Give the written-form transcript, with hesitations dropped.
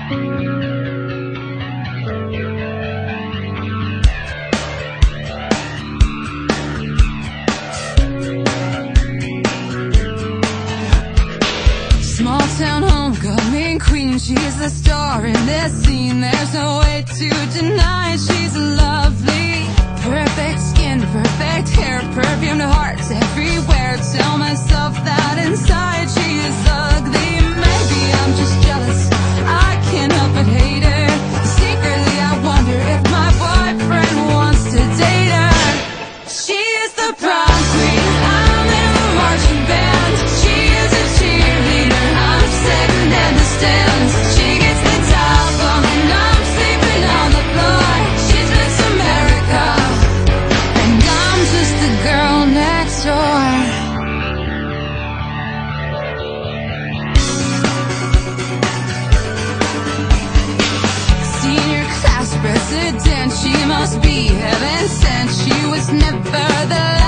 She's the star in this scene, there's no way to deny. She's lovely, perfect skin, perfect hair, perfumed hearts everywhere. Tell myself that inside she is ugly. Maybe I'm just jealous, I can't help but hate her. Secretly I wonder if my boyfriend wants to date her. She is the prom queen, I'm in a marching band. She is a cheerleader, I'm sitting in the stands. She gets the top on and I'm sleeping on the floor. She's Miss America and I'm just the girl next door. Senior class president, she must be heaven sent. She was never the